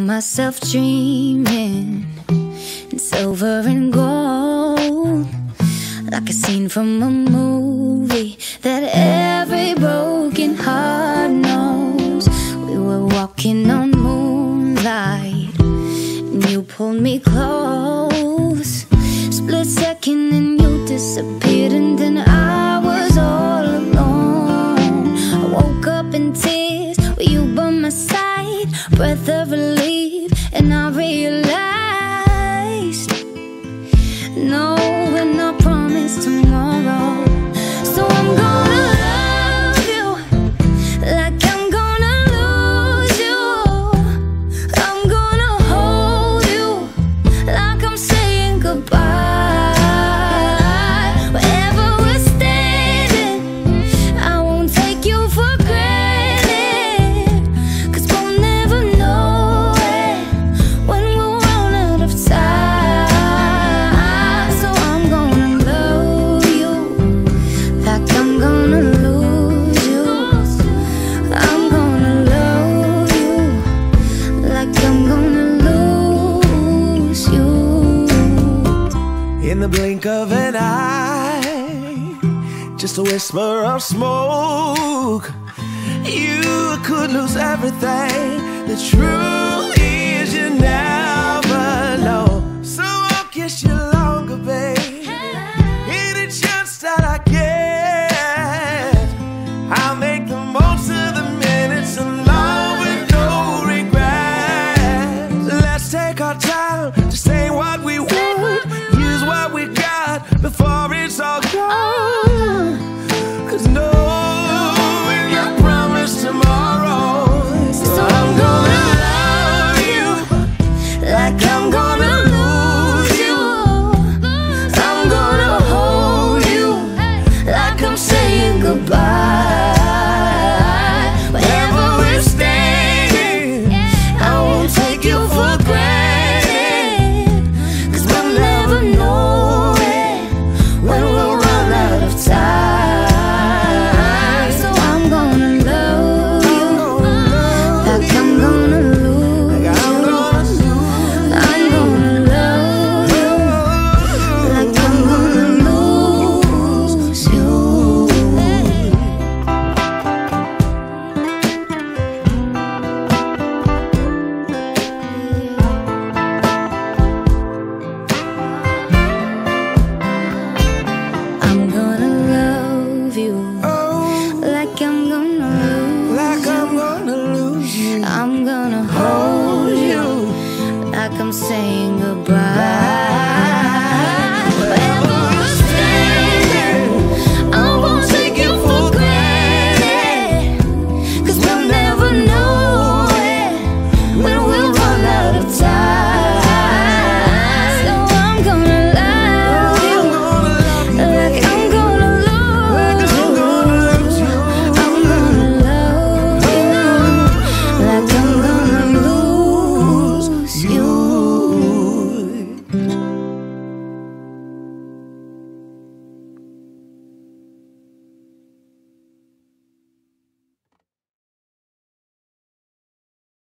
myself dreaming in silver and gold, like a scene from a movie that every broken heart knows. We were walking on moonlight and you pulled me close. Split second and you disappeared, and then I was all alone. I woke up in tears with you by my side, breath of relief, and I realized no, we're not promised tomorrow. So I'm gonna love you like I'm gonna lose you. I'm gonna hold you like I'm saying goodbye. Wherever we're standing, I won't take you for granted, 'cause we'll never know it when we'll run out of time. So I'm gonna love you like I'm gonna lose you. I'm gonna love you like I'm gonna lose you. In the blink of an eye, just a whisper of smoke, you could lose everything. The truth